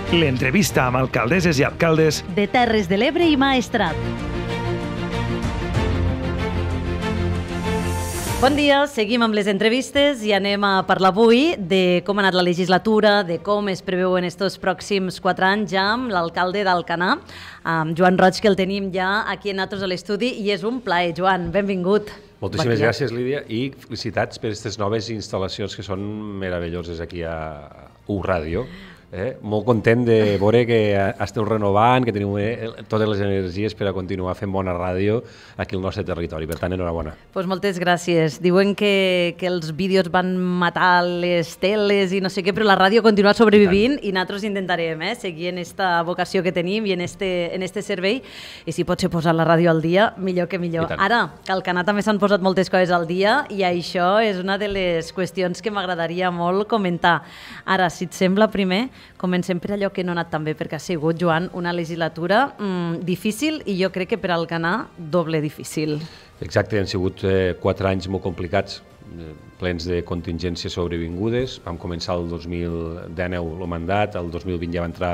L'entrevista amb alcaldesses i alcaldes de Terres de l'Ebre i Maestrat. Bon dia, seguim amb les entrevistes i anem a parlar avui de com ha anat la legislatura, de com es preveuen estos pròxims 4 anys ja amb l'alcalde d'Alcanar, amb Joan Roig, que el tenim ja aquí en nosaltres a l'estudi, i és un plaer. Joan, benvingut. Moltíssimes gràcies, Lídia, i felicitats per aquestes noves instal·lacions que són meravelloses aquí a U Ràdio. Molt content de veure que esteu renovant, que teniu totes les energies per a continuar fent bona ràdio aquí al nostre territori. Per tant, enhorabona. Doncs moltes gràcies. Diuen que els vídeos van matar les teles i no sé què, però la ràdio continua sobrevivint i nosaltres intentarem seguir en esta vocació que tenim i en este servei. I si pot ser posar la ràdio al dia, millor que millor. Ara, que al Alcanar també s'han posat moltes coses al dia i això és una de les qüestions que m'agradaria molt comentar. Ara, si et sembla, primer, comencem per allò que no ha anat tan bé, perquè ha sigut, Joan, una legislatura difícil i jo crec que per Alcanar doble difícil. Exacte, han sigut 4 anys molt complicats, plens de contingències sobrevingudes. Vam començar el 2019 el mandat, el 2020 ja va entrar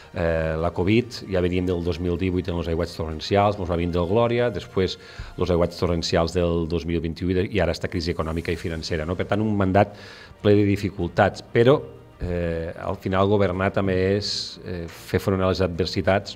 la Covid, ja veníem del 2018 en els aiguats torrencials, ens va vindre el Glòria, després els aiguats torrencials del 2021 i ara esta crisi econòmica i financera. Per tant, un mandat ple de dificultats, però al final governar també és fer front a les adversitats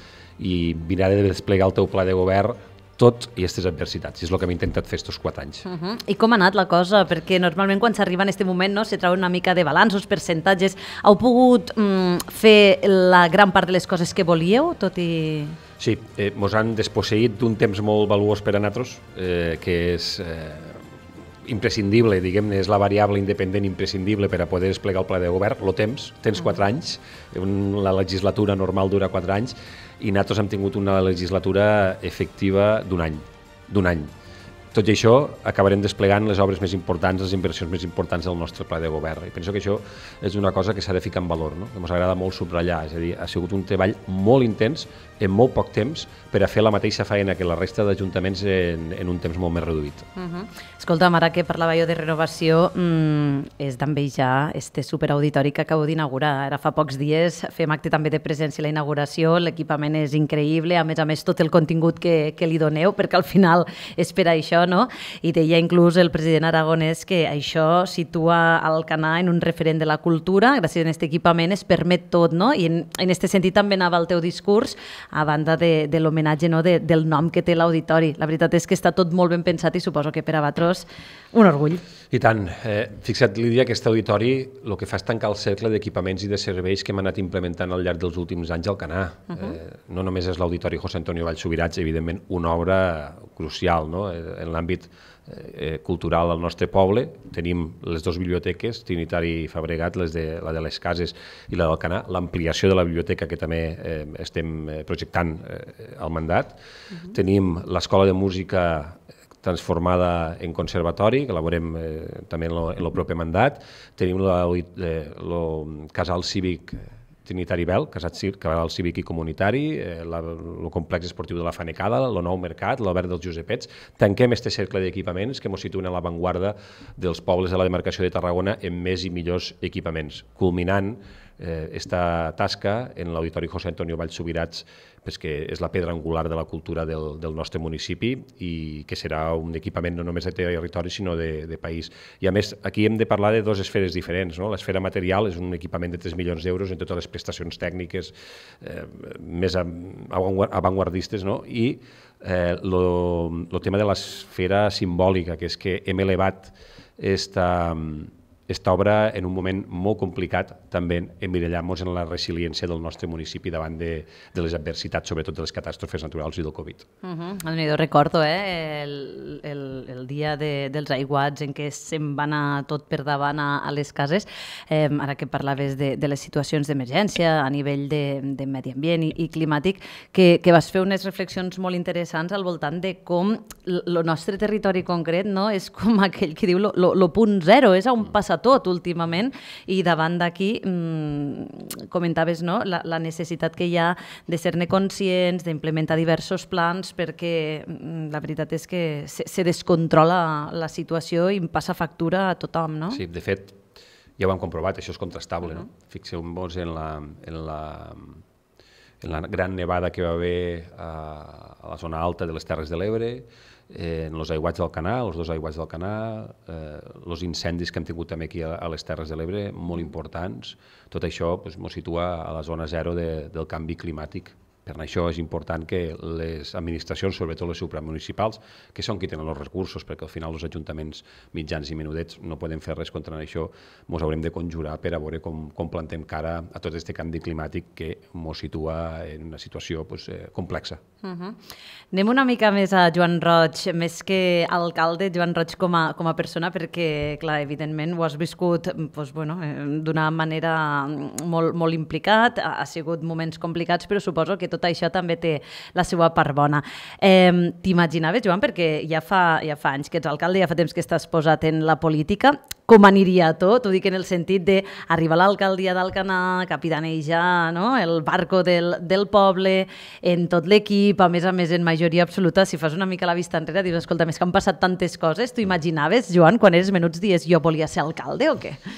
i mirar de desplegar el teu pla de govern tot i aquestes adversitats. És el que hem intentat fer aquests 4 anys. I com ha anat la cosa? Perquè normalment quan s'arriba en aquest moment se treuen una mica de balanços, percentatges. Heu pogut fer la gran part de les coses que volíeu, tot i... Sí, ens han desposseït d'un temps molt valuós per a nosaltres, que és imprescindible, diguem-ne, és la variable independent imprescindible per a poder desplegar el pla de govern, el temps, tens 4 anys, la legislatura normal dura 4 anys, i nosaltres hem tingut una legislatura efectiva d'un any. Tot i això, acabarem desplegant les obres més importants, les inversions més importants del nostre pla de govern. I penso que això és una cosa que s'ha de ficar en valor, que ens agrada molt subratllar. És a dir, ha sigut un treball molt intens, en molt poc temps, per a fer la mateixa feina que la resta d'ajuntaments en un temps molt més reduït. Escolta'm, ara que parlava jo de renovació, és d'envejar este superauditori que acabo d'inaugurar. Ara fa pocs dies fem acte també de presència a la inauguració, l'equipament és increïble, a més tot el contingut que li doneu, perquè al final és per això, no? I deia inclús el president aragonès que això situa Alcanar en un referent de la cultura, gràcies a aquest equipament es permet tot, no? I en aquest sentit també anava el teu discurs, a banda de l'homenatge del nom que té l'auditori. La veritat és que està tot molt ben pensat i suposo que per a vosaltres un orgull. I tant. Fixa't, Lídia, aquest auditori el que fa és tancar el cercle d'equipaments i de serveis que hem anat implementant al llarg dels últims anys al Alcanar. No només és l'auditori José Antonio Vallsubirats, evidentment una obra crucial en l'àmbit cultural al nostre poble. Tenim les 2 biblioteques, Trinitari i Fabregat, la de les Cases i la d'Alcanar, l'ampliació de la biblioteca que també estem projectant al mandat. Tenim l'Escola de Música transformada en conservatori, que la veurem també en el proper mandat. Tenim el casal cívic Trinitari Bel, casal cívic i comunitari, el complex esportiu de la Fanecada, el nou mercat, l'Albert dels Josepets. Tanquem aquest cercle d'equipaments que ens situen a l'avantguarda dels pobles de la demarcació de Tarragona amb més i millors equipaments, culminant esta tasca en l'auditori José Antonio Vallsubirats, que és la pedra angular de la cultura del nostre municipi i que serà un equipament no només de territori sinó de país. I a més, aquí hem de parlar de 2 esferes diferents. L'esfera material és un equipament de 3 milions d'euros en totes les prestacions tècniques més avantguardistes, i el tema de l'esfera simbòlica, que és que hem elevat esta obra en un moment molt complicat, també emmirallant-nos en la resiliència del nostre municipi davant de les adversitats, sobretot de les catàstrofes naturals i del Covid. Jo recordo el dia dels aiguats en què se'n va anar tot per davant a les cases, ara que parlaves de les situacions d'emergència a nivell de medi ambient i climàtic, que vas fer unes reflexions molt interessants al voltant de com el nostre territori concret és com aquell que diu lo punt zero, és on passa tot últimament, i davant d'aquí comentaves la necessitat que hi ha de ser-ne conscients, d'implementar diversos plans, perquè la veritat és que se descontrola la situació i passa factura a tothom, no? Sí, de fet, ja ho hem comprovat, això és contrastable. No? Fixeu-vos en la gran nevada que va haver a la zona alta de les Terres de l'Ebre, en els aiguats del Canà, els 2 aiguats del Canà, els incendis que hem tingut també aquí a les Terres de l'Ebre, molt importants. Tot això ens situa a la zona zero del canvi climàtic. Per això és important que les administracions, sobretot les supramunicipals, que són qui tenen els recursos, perquè al final els ajuntaments mitjans i menudets no poden fer res contra això, ens haurem de conjurar per a veure com plantem cara a tot aquest canvi climàtic que ens situa en una situació complexa. Anem una mica més a Joan Roig, més que alcalde, Joan Roig com a persona, perquè, clar, evidentment ho has viscut d'una manera molt implicat, ha sigut moments complicats, però suposo que tot això també té la seva part bona. T'imaginaves, Joan, perquè ja fa anys que ets alcalde, ja fa temps que estàs posat en la política, com aniria tot? Ho dic en el sentit d'arribar a l'alcaldia d'Alcanar, capitanejar el barco del poble, en tot l'equip, a més en majoria absoluta, si fas una mica la vista enrere, dius, escolta, més que han passat tantes coses, t'ho imaginaves, Joan, quan eres menuts dies, jo volia ser alcalde o què?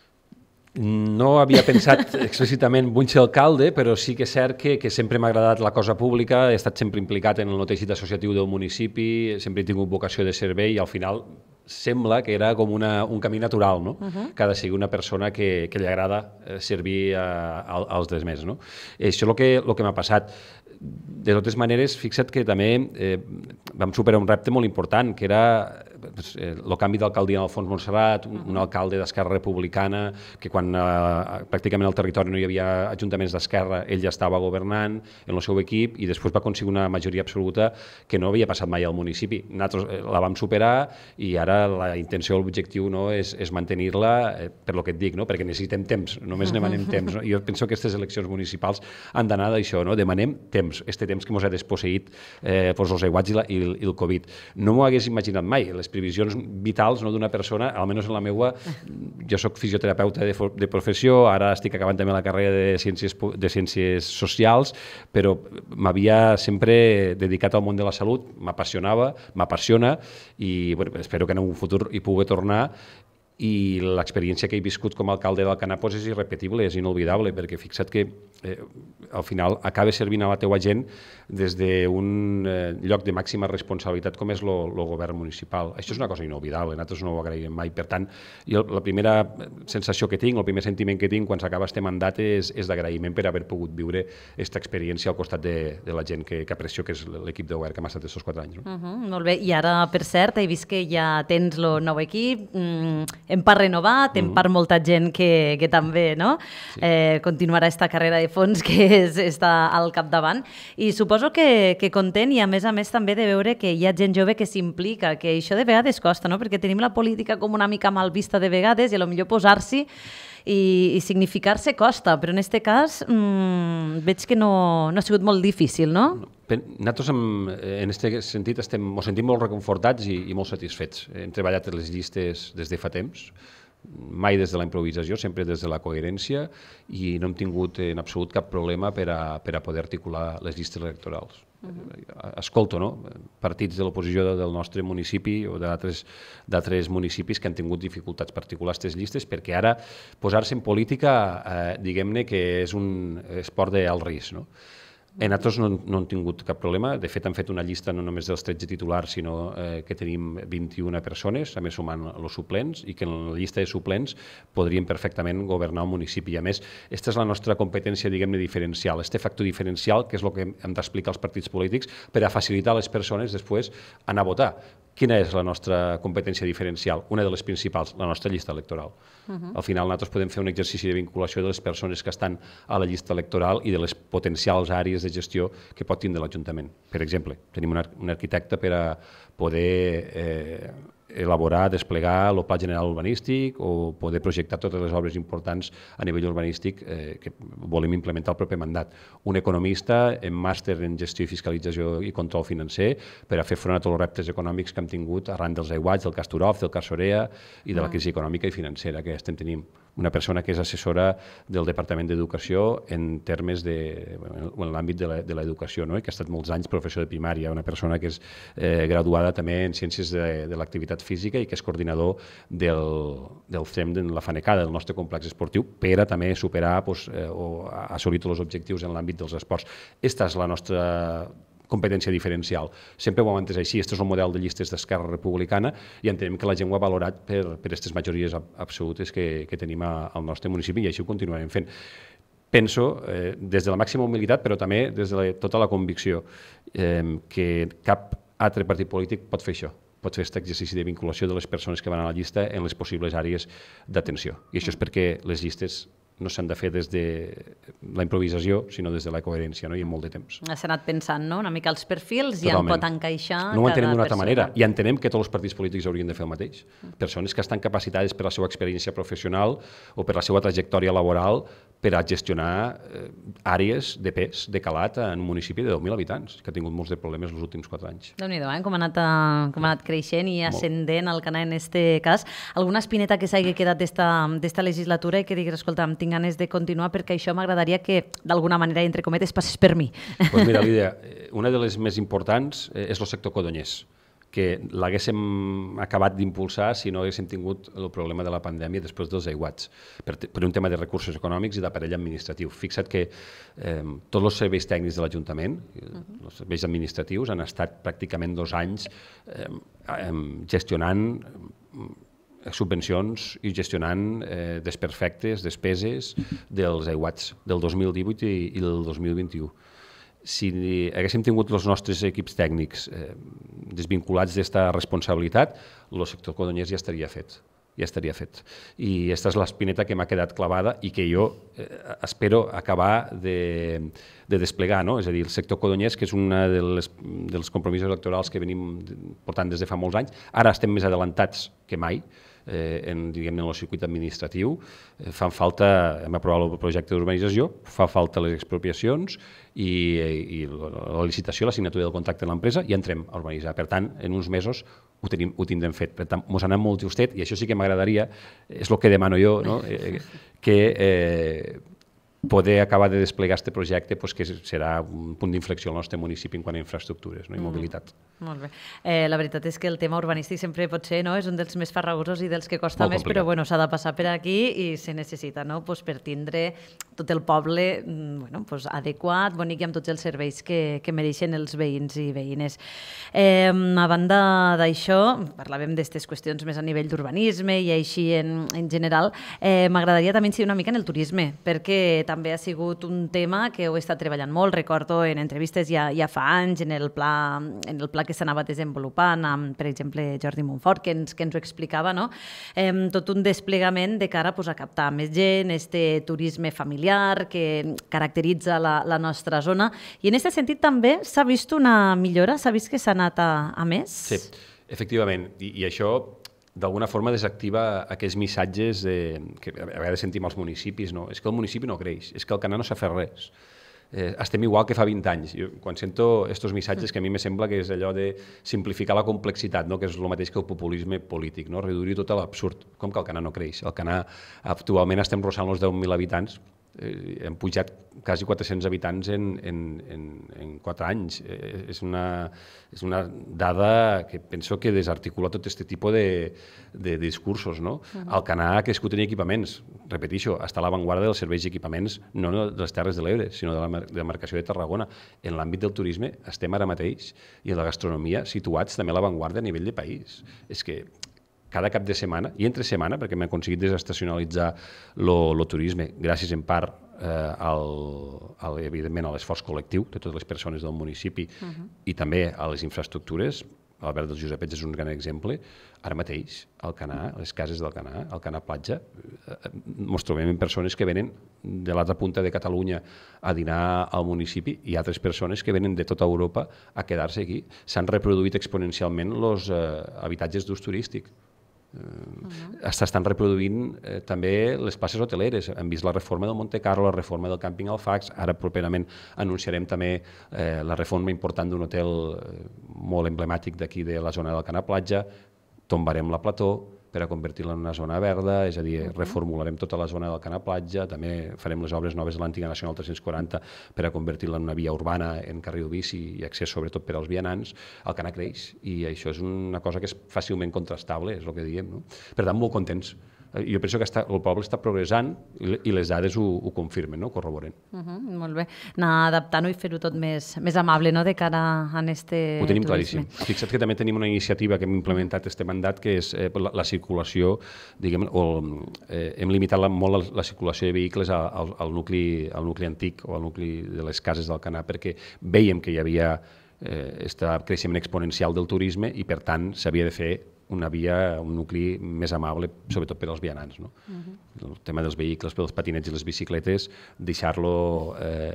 No havia pensat explícitament vull ser alcalde, però sí que és cert que sempre m'ha agradat la cosa pública, he estat sempre implicat en el teixit associatiu del municipi, sempre he tingut vocació de servei i al final sembla que era com un camí natural, no? Que ha de ser una persona que li agrada servir als altres. No? Això és el que m'ha passat. De totes maneres, fixa't que també vam superar un repte molt important, que era el canvi d'alcaldia en Alfons Montserrat, un alcalde d'Esquerra Republicana, que quan pràcticament al territori no hi havia ajuntaments d'Esquerra, ell ja estava governant en el seu equip i després va aconseguir una majoria absoluta que no havia passat mai al municipi. Nosaltres la vam superar i ara la intenció o l'objectiu és mantenir-la, per lo que et dic, perquè necessitem temps, només demanem temps. Jo penso que aquestes eleccions municipals han d'anar d'això, demanem temps, este temps que ens ha desposseït els aiguats i el Covid. No m'ho hagués imaginat mai, les previsions vitals d'una persona, almenys en la meva, jo soc fisioterapeuta de professió, ara estic acabant també la carrera de ciències socials, però m'havia sempre dedicat al món de la salut, m'apassionava, m'apassiona i espero que en un futur hi pugui tornar. I l'experiència que he viscut com a alcalde d'Alcanar és irrepetible, és inolvidable, perquè fixa't que al final acaba servint a la teua gent des d'un lloc de màxima responsabilitat com és el govern municipal. Això és una cosa inolvidable, nosaltres no ho agraïm mai. Per tant, la primera sensació que tinc, el primer sentiment que tinc quan s'acaba este mandat és d'agraïment per haver pogut viure aquesta experiència al costat de la gent que aprecio, que és l'equip de govern que m'ha estat aquests 4 anys. Molt bé, i ara, per cert, he vist que ja tens el nou equip, en part renovat, en part molta gent que també continuarà aquesta carrera de fons que està al capdavant. I suposo que content i a més també de veure que hi ha gent jove que s'implica, que això de vegades costa, perquè tenim la política com una mica mal vista de vegades i potser posar-s'hi i significar-se costa, però en aquest cas veig que no ha sigut molt difícil, no? Nosaltres en aquest sentit ens sentim molt reconfortats i molt satisfets. Hem treballat les llistes des de fa temps, mai des de la improvisació, sempre des de la coherència i no hem tingut en absolut cap problema per a poder articular les llistes electorals. Escolto partits de l'oposició del nostre municipi o d'altres municipis que han tingut dificultats per articular aquestes llistes perquè ara posar-se en política diguem-ne que és un esport d'alt risc. Nosaltres no hem tingut cap problema, de fet han fet una llista no només dels 13 titulars, sinó que tenim 21 persones, a més sumant els suplents, i que en la llista de suplents podrien perfectament governar el municipi. I a més, aquesta és la nostra competència, diguem-ne, diferencial, este factor diferencial, que és el que hem d'explicar als partits polítics per a facilitar a les persones després anar a votar. Quina és la nostra competència diferencial? Una de les principals, la nostra llista electoral. Al final nosaltres podem fer un exercici de vinculació de les persones que estan a la llista electoral i de les potencials àrees de gestió que pot tindre l'Ajuntament. Per exemple, tenim un arquitecte per a poder elaborar, desplegar el Pla General Urbanístic o poder projectar totes les obres importants a nivell urbanístic que volem implementar el proper mandat. Un economista amb màster en gestió i fiscalització i control financer per a fer front a tots els reptes econòmics que hem tingut arran dels aiguats, del Castorov, del Carsorea i de la crisi econòmica i financera que estem tenint. una persona que és assessora del Departament d'Educació en termes en l'àmbit de l'educació, no? I que ha estat molts anys professor de primària, una persona que és graduada també en Ciències de l'Activitat Física i que és coordinador del CEM de la Fanecada, del nostre complex esportiu, per a també superar o assolir tots els objectius en l'àmbit dels esports. Esta és la nostra competència diferencial. Sempre ho hem entès així. Este és el model de llistes d'Esquerra Republicana i entenem que la gent ho ha valorat per aquestes majories absolutes que tenim al nostre municipi i així ho continuarem fent. Penso, des de la màxima humilitat, però també des de tota la convicció, que cap altre partit polític pot fer això, pot fer aquest exercici de vinculació de les persones que van a la llista en les possibles àrees d'atenció. I això és perquè les llistes no s'han de fer des de la improvisació, sinó des de la coherència, no? I en molt de temps. S'ha anat pensant, no?, una mica els perfils i en pot encaixar no ho entenem d'una altra manera i entenem que tots els partits polítics haurien de fer el mateix. Persones que estan capacitades per la seva experiència professional o per la seva trajectòria laboral per a gestionar àrees de pes, de calat en un municipi de 10.000 habitants, que ha tingut molts de problemes els últims 4 anys. Déu-n'hi-do, com ha anat creixent i ascendent el Canà en aquest cas. Alguna espineta que s'hagi quedat d'esta legislatura i que diguis, escolta, tinc ganes de continuar perquè això m'agradaria que, d'alguna manera, entre cometes, passés per mi. Doncs mira, Lídia, una de les més importants és el sector codonyès, que l'haguéssim acabat d'impulsar si no haguéssim tingut el problema de la pandèmia després dels aiguats, per un tema de recursos econòmics i d'aparell administratiu. Fixa't que tots els serveis tècnics de l'Ajuntament, els serveis administratius, han estat pràcticament 2 anys gestionant subvencions i gestionant desperfectes, despeses dels aiguats del 2018 i del 2021. Si haguéssim tingut els nostres equips tècnics desvinculats d'esta responsabilitat, el sector codonyès ja estaria fet. I aquesta és l'espineta que m'ha quedat clavada i que jo espero acabar de desplegar, no? És a dir, el sector codonyès, que és un dels compromisos electorals que venim portant des de fa molts anys, ara estem més adelantats que mai en el circuit administratiu. Fan falta, hem aprovat el projecte d'urbanització, fa falta les expropiacions i la licitació, la signatura del contracte de l'empresa i entrem a urbanitzar. Per tant, en uns mesos ho tindrem fet. Per tant, ens anem molt justet i això sí que m'agradaria, és el que demano jo, no? Que poder acabar de desplegar aquest projecte que serà un punt d'inflexió al nostre municipi en quant a infraestructures i mobilitat. Molt bé. La veritat és que el tema urbanístic sempre pot ser, és un dels més farragosos i dels que costa més, però s'ha de passar per aquí i se necessita per tindre tot el poble adequat, bonic i amb tots els serveis que mereixen els veïns i veïnes. A banda d'això, parlàvem d'aquestes qüestions més a nivell d'urbanisme i així en general, m'agradaria també incidir una mica en el turisme, perquè també ha sigut un tema que heu estat treballant molt, recordo en entrevistes ja fa anys, en el pla que s'anava desenvolupant amb, per exemple, Jordi Montfort, que ens ho explicava, tot un desplegament de cara a captar més gent, este turisme familiar que caracteritza la nostra zona. I en aquest sentit també s'ha vist una millora? S'ha vist que s'ha anat a més? Sí, efectivament. I això d'alguna forma desactiva aquells missatges que a vegades sentim als municipis, no? És que el municipi no creix, és que el Canà no s'ha fet res. Estem igual que fa 20 anys. Jo, quan sento aquests missatges, que a mi me sembla que és allò de simplificar la complexitat, que és el mateix que el populisme polític, reduir tot a l'absurd, com que el Canà no creix. El Canà actualment estem rossant els 10.000 habitants, hem pujat quasi 400 habitants en 4 anys. És una dada que penso que desarticula tot aquest tipus de discursos. El Canà ha crescut en equipaments, repeteixo, està a l'avantguarda dels serveis i equipaments, no de les Terres de l'Ebre, sinó de la demarcació de Tarragona. En l'àmbit del turisme estem ara mateix, i en la gastronomia situats també a l'avantguarda a nivell de país. És que cada cap de setmana, i entre setmana, perquè hem aconseguit desestacionalitzar el turisme, gràcies en part evidentment a l'esforç col·lectiu de totes les persones del municipi i també a les infraestructures. Albert dels Josepets és un gran exemple. Ara mateix, al Canà, a les cases del Canà, al Canà Platja, ens trobem amb persones que venen de l'altra punta de Catalunya a dinar al municipi i altres persones que venen de tota Europa a quedar-se aquí. S'han reproduït exponencialment els habitatges d'ús turístic. Estan reproduint també les places hoteleres. Hem vist la reforma del Monte Carlo, la reforma del càmping Alfax, ara properament anunciarem també la reforma important d'un hotel molt emblemàtic d'aquí de la zona del Canà Platja, tombarem la Plató, per a convertir-la en una zona verda, és a dir, reformularem tota la zona del Canà Platja, també farem les obres noves de l'antiga Nacional 340 per a convertir-la en una via urbana en carril bici i accés sobretot per als vianants. El Canà creix i això és una cosa que és fàcilment contrastable, és el que diem, no? Per tant, molt contents. Jo penso que el poble està progressant i les dades ho confirmen, no? Corroboren. Molt bé. Anar adaptant-ho i fer-ho tot més amable, no?, de cara a este Ho tenim turisme. claríssim. Fixa't que també tenim una iniciativa que hem implementat este mandat, que és la circulació, diguem, hem limitat molt la circulació de vehicles al nucli antic o al nucli de les cases del Canà, perquè veiem que hi havia aquest creixement exponencial del turisme i, per tant, s'havia de fer una via, un nucli més amable, sobretot per als vianants. No? El tema dels vehicles, pels patinets i les bicicletes, deixar-lo,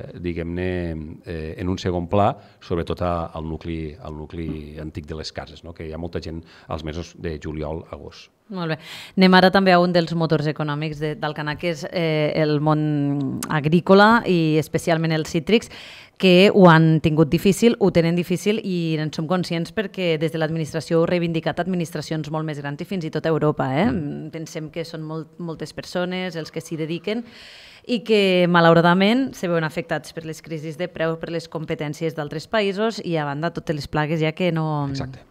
diguem-ne, en un segon pla, sobretot al nucli antic de les cases, no? Que hi ha molta gent als mesos de juliol, agost. Molt bé. Anem ara també a un dels motors econòmics d'Alcanar, que és el món agrícola i especialment els cítrics, que ho han tingut difícil, ho tenen difícil i en som conscients perquè des de l'administració ho reivindicat administracions molt més grans i fins i tot a Europa. Pensem que són moltes persones els que s'hi dediquen i que malauradament se veuen afectats per les crisis de preus, per les competències d'altres països i a banda totes les plagues ja que no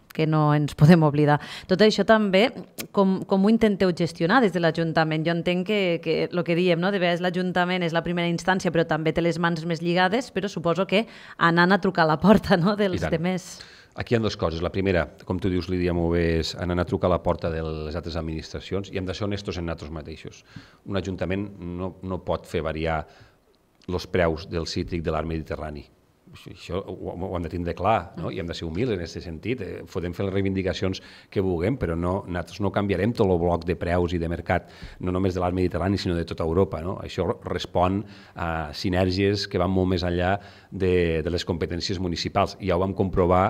ens podem oblidar. Tot això també, com ho intenteu gestionar des de l'Ajuntament? Jo entenc que el que diem, no? De vegades l'Ajuntament és la primera instància però també té les mans més lligades, però suposo que anant a trucar a la porta, no?, dels demés. Aquí hi ha dues coses. La primera, com tu dius, Lídia, molt bé, és anar a trucar a la porta de les altres administracions i hem de ser honestos en nosaltres mateixos. Un ajuntament no pot fer variar els preus del cítric de l'art mediterrani. Això ho hem de tindre clar, no? I hem de ser humils en aquest sentit. Podem fer les reivindicacions que vulguem, però nosaltres no canviarem tot el bloc de preus i de mercat, no només de l'art mediterrani, sinó de tota Europa. No? Això respon a sinergies que van molt més enllà de les competències municipals. Ja ho vam comprovar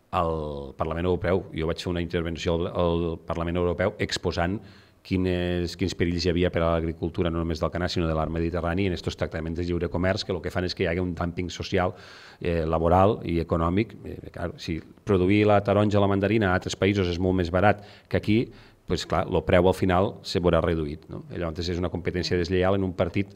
al Parlament Europeu. Jo vaig fer una intervenció al Parlament Europeu exposant quins perills hi havia per a l'agricultura, no només del Canà, sinó de l'art mediterrani, en aquests tractaments de lliure comerç, que el que fan és que hi hagi un dumping social, laboral i econòmic. Si produir la taronja o la mandarina a altres països és molt més barat que aquí, doncs clar, el preu al final se veurà reduït. No? Llavors és una competència deslleial en un partit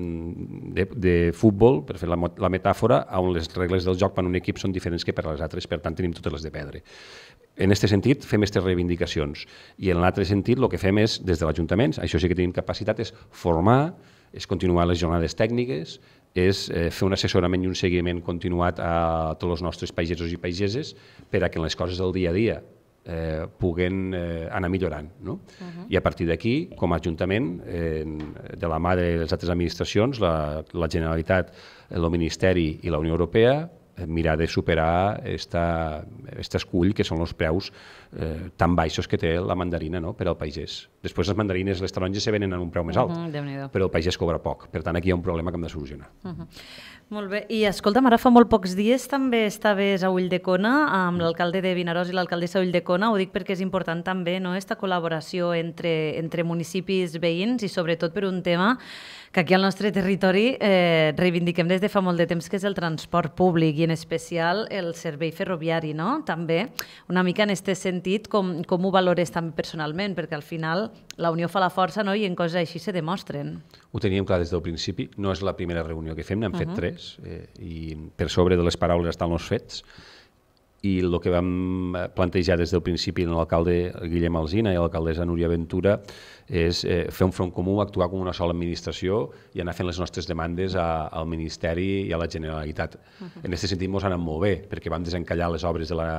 de futbol, per fer la metàfora, on les regles del joc per un equip són diferents que per a les altres, per tant tenim totes les de perdre. En aquest sentit, fem aquestes reivindicacions. I en l'altre sentit, el que fem és, des de l'Ajuntament, això sí que tenim capacitat, és formar, és continuar les jornades tècniques, és fer un assessorament i un seguiment continuat a tots els nostres pagesos i pageses per a que en les coses del dia a dia puguen anar millorant. No? I a partir d'aquí, com a Ajuntament, de la mà de les altres administracions, la Generalitat, el Ministeri i la Unió Europea, mirar de superar aquest escull que són els preus tan baixos que té la mandarina, no?, per al pagès. Després les mandarines, les taronges se venen en un preu més alt, però el pagès cobra poc. Per tant, aquí hi ha un problema que hem de solucionar. Molt bé. I escolta'm, ara fa molt pocs dies també estaves a Ulldecona amb l'alcalde de Vinaròs i l'alcaldessa d'Ulldecona. Ho dic perquè és important també, no?, aquesta col·laboració entre municipis veïns i sobretot per un tema que aquí al nostre territori reivindiquem des de fa molt de temps, que és el transport públic i en especial el servei ferroviari, no? També una mica en aquest sentit, com ho valores també personalment, perquè al final la unió fa la força, no?, i en coses així se demostren. Ho teníem clar des del principi, no és la primera reunió que fem, n'hem fet 3, i per sobre de les paraules estan els fets, i el que vam plantejar des del principi en l'alcalde Guillem Alsina i l'alcaldessa Núria Ventura és fer un front comú, actuar com una sola administració i anar fent les nostres demandes al Ministeri i a la Generalitat. En aquest sentit ens ha anat molt bé, perquè vam desencallar les obres de la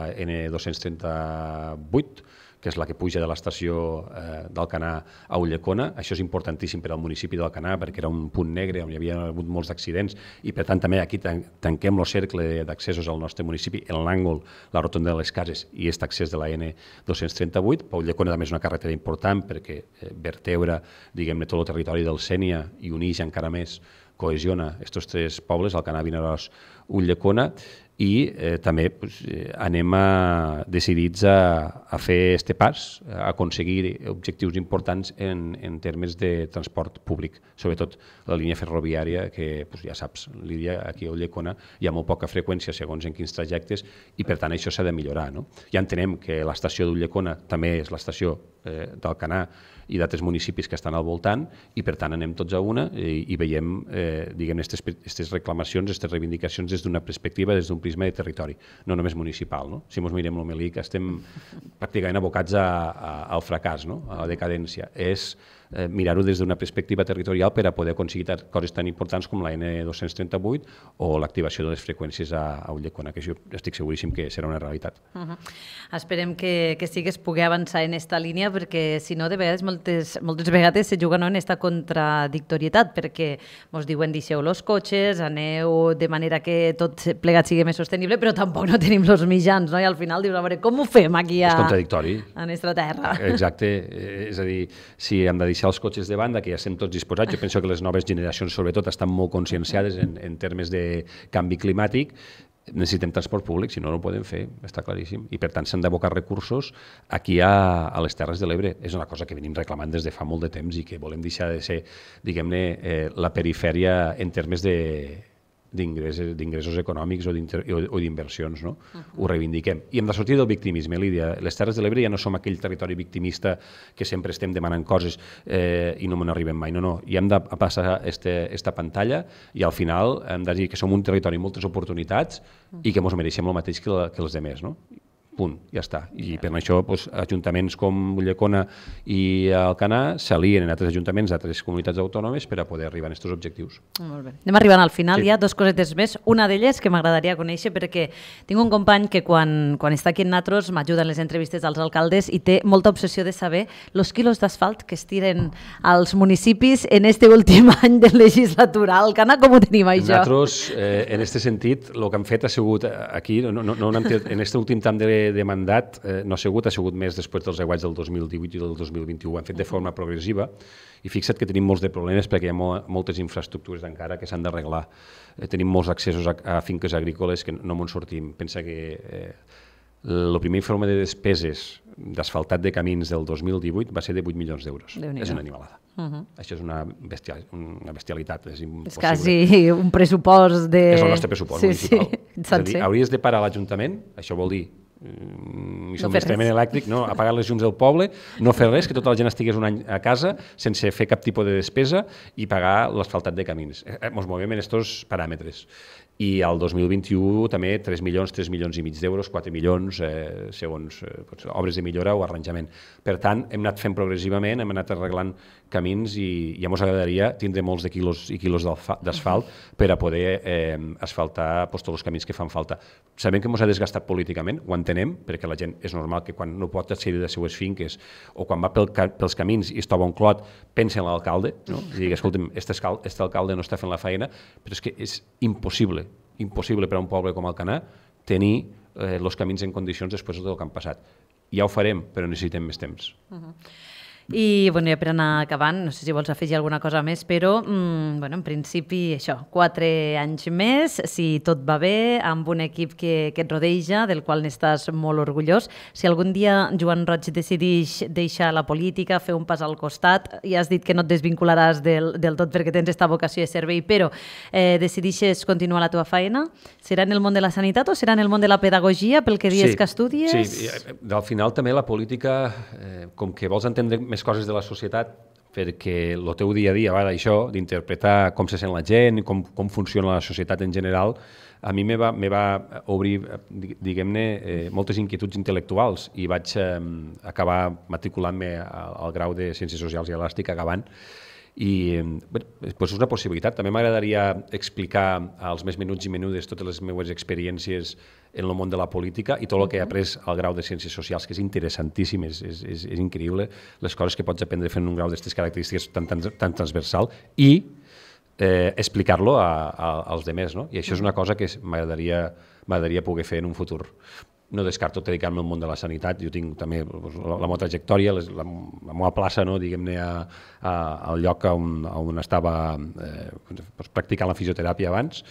N238, que és la que puja de l'estació d'Alcanar a Ulldecona. Això és importantíssim per al municipi d'Alcanar perquè era un punt negre on hi havia hagut molts accidents i per tant també aquí tanquem el cercle d'accessos al nostre municipi en l'àngol, la rotonda de les cases i aquest accés de la N238. Per Ulldecona també és una carretera important perquè vertebra, diguem-ne, tot el territori del Sénia i uneix encara més cohesiona aquests 3 pobles, Alcanar, Vinaròs, Ulldecona, i també anem decidits a fer este pas, a aconseguir objectius importants en termes de transport públic, sobretot la línia ferroviària, que ja saps, Lídia, aquí a Ulldecona hi ha molt poca freqüència segons en quins trajectes i per tant això s'ha de millorar. Ja entenem que l'estació d'Ulldecona també és l'estació d'Alcanar i d'altres municipis que estan al voltant i per tant anem tots a una i veiem aquestes reclamacions, aquestes reivindicacions des d'una perspectiva, des d'un prisma de territori, no només municipal. Si ens mirem l'Omelic estem pràcticament abocats al fracàs, a la decadència. És mirar-ho des d'una perspectiva territorial per a poder aconseguir coses tan importants com la N238 o l'activació de les freqüències a Ulldecona, que jo estic seguríssim que serà una realitat. Esperem que sí que es pugui avançar en aquesta línia, perquè si no, de vegades, moltes vegades se juga en aquesta contradictorietat, perquè ens diuen deixeu els cotxes, aneu de manera que tot plegat sigui més sostenible, però tampoc no tenim els mitjans, i al final dius, a veure, com ho fem aquí a nostra terra? Exacte, és a dir, si hem de deixar els cotxes de banda, que ja estem tots disposats, jo penso que les noves generacions sobretot estan molt conscienciades en termes de canvi climàtic, necessitem transport públic, si no, no ho podem fer, està claríssim, i per tant s'han d'abocar recursos aquí a les Terres de l'Ebre. És una cosa que venim reclamant des de fa molt de temps i que volem deixar de ser, diguem-ne, la perifèria en termes d'ingressos econòmics o d'inversions, no? Ho reivindiquem. I hem de sortir del victimisme, Lídia. Les Terres de l'Ebre ja no som aquell territori victimista que sempre estem demanant coses i no n'arribem mai. No. I hem de passar esta pantalla i al final hem de dir que som un territori amb moltes oportunitats i que ens mereixem el mateix que els altres, no? Punt, ja està. I per això ajuntaments com Ulldecona i Alcanar s'alien en altres ajuntaments d'altres comunitats autònomes per a poder arribar a aquests objectius. Molt bé. Anem arribant al final, hi ha 2 cosetes més. Una d'elles que m'agradaria conèixer perquè tinc un company que quan està aquí en Natros m'ajuda en les entrevistes als alcaldes i té molta obsessió de saber els quilos d'asfalt que es tiren als municipis en este últim any de legislatura. Alcanar, com ho tenim, això? Natros, en aquest sentit, el que hem fet ha sigut aquí, en aquest últim tram de mandat no ha sigut més després dels aiguats del 2018 i del 2021. Ho hem fet de forma progressiva i fixa't que tenim molts de problemes perquè hi ha moltes infraestructures encara que s'han d'arreglar. Tenim molts accessos a finques agrícoles que no ens sortim. Pensa que el primer informe de despeses d'asfaltat de camins del 2018 va ser de 8 milions d'euros. És una animalada. Això és una bestialitat. És quasi un pressupost de... És el nostre pressupost municipal. És a dir, hauries de parar l'Ajuntament, això vol dir subministrament elèctric, apagar les llums del poble, no fer res, que tota la gent estigués un any a casa sense fer cap tipus de despesa i pagar l'asfaltat de camins. Ens movem en aquests paràmetres. I al 2021 també 3 milions i mig d'euros, 4 milions, segons obres de millora o arranjament. Per tant, hem anat fent progressivament, hem anat arreglant camins i ja ens agradaria tindre molts de quilos i quilos d'asfalt per a poder asfaltar tots els camins que fan falta. Sabem que ens ha desgastat políticament, ho entenem, perquè la gent és normal que quan no pot accedir a les seues finques o quan va pels camins i es troba un clot, pensa en l'alcalde, i digui, escolta'm, este alcalde no està fent la feina, però és que és impossible per a un poble com Alcanar tenir els camins en condicions després del que han passat. Ja ho farem, però necessitem més temps. I ja per anar acabant, no sé si vols afegir alguna cosa més, però en principi això, 4 anys més, si tot va bé, amb un equip que et rodeja, del qual n'estàs molt orgullós. Si algun dia Joan Roig decideix deixar la política, fer un pas al costat, ja has dit que no et desvincularàs del tot perquè tens aquesta vocació de servei, però decideixes continuar la teva feina, serà en el món de la sanitat o serà en el món de la pedagogia, pel que dius que estudies? Sí, al final també la política, com que vols entendre més coses de la societat, perquè el teu dia a dia va d'això, d'interpretar com se sent la gent, com funciona la societat en general, a mi me va obrir, diguem-ne, moltes inquietuds intel·lectuals i vaig acabar matriculant-me al grau de Ciències Socials i Elàstic acabant. I és una possibilitat. També m'agradaria explicar als més menuts i menudes totes les meves experiències en el món de la política i tot el que he après al grau de Ciències Socials, que és interessantíssim, és increïble, les coses que pots aprendre fent un grau d'aquestes característiques tan transversal i explicar-lo als demés. I això és una cosa que m'agradaria poder fer en un futur. no descarto dedicar-me al món de la sanitat. Jo tinc també la meva trajectòria, la meva plaça, no, diguem-ne, al lloc on estava practicant la fisioteràpia abans,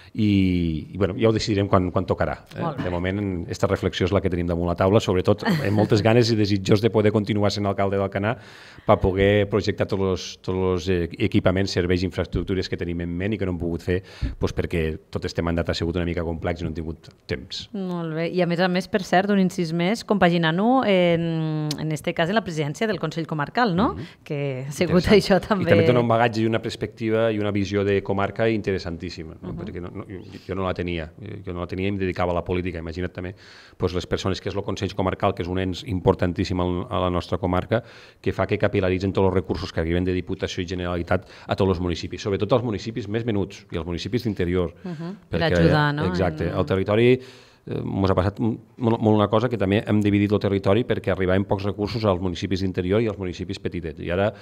i bueno, ja ho decidirem quan tocarà. De moment, aquesta reflexió és la que tenim damunt la taula, sobretot amb moltes ganes i desitjos de poder continuar sent alcalde d'Alcanar per poder projectar tots els equipaments, serveis i infraestructures que tenim en ment i que no hem pogut fer perquè tot este mandat ha sigut una mica complex i no hem tingut temps. Molt bé. I a més, per cert, un incís més, compaginant-ho en este cas en la presidència del Consell Comarcal, no? Que ha sigut això també... I també té un bagatge i una perspectiva i una visió de comarca interessantíssima, perquè jo no la tenia i em dedicava a la política. Imagina't també les persones que és el Consell Comarcal, que és un ens importantíssim a la nostra comarca, que fa que capilaritzen tots els recursos que arriben de Diputació i Generalitat a tots els municipis, sobretot als municipis més menuts i als municipis d'interior. Per ajudar, no? Exacte. El territori ens ha passat molt una cosa, que també hem dividit el territori perquè arribaven pocs recursos als municipis d'interior i als municipis petitets. I ara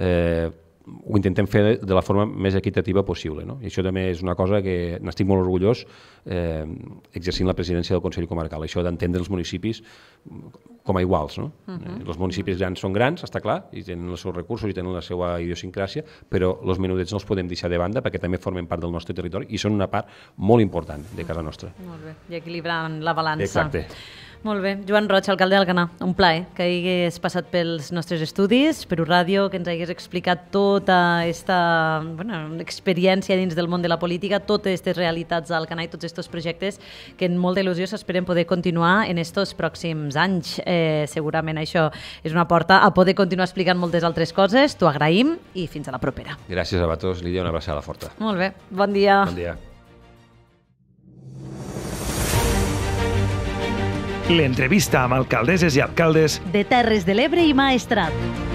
ho intentem fer de la forma més equitativa possible, no? I això també és una cosa que n'estic molt orgullós exercint la presidència del Consell Comarcal, això d'entendre els municipis com a iguals, no? Els municipis grans són grans, està clar, i tenen els seus recursos i tenen la seva idiosincràsia, però els menudets no els podem deixar de banda perquè també formen part del nostre territori i són una part molt important de casa nostra. Molt bé, i equilibrant la balança. Exacte. Molt bé. Joan Roig, alcalde d'Alcanar, un plaer que hagués passat pels nostres estudis, per Ràdio, que ens hagués explicat tota aquesta experiència dins del món de la política, totes aquestes realitats d'Alcanar i tots aquests projectes que amb molta il·lusió s'esperen poder continuar en aquests pròxims anys. Segurament això és una porta a poder continuar explicant moltes altres coses. T'ho agraïm i fins a la propera. Gràcies a vosaltres, Lídia, una abraçada forta. Molt bé. Bon dia. Bon dia. L'entrevista amb alcaldesses i alcaldes de Terres de l'Ebre i Maestrat.